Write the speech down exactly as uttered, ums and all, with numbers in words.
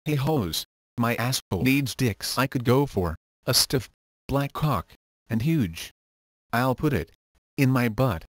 Hey hoes, my asshole needs dicks I could go for, a stiff, black cock, and huge. I'll put it in my butt.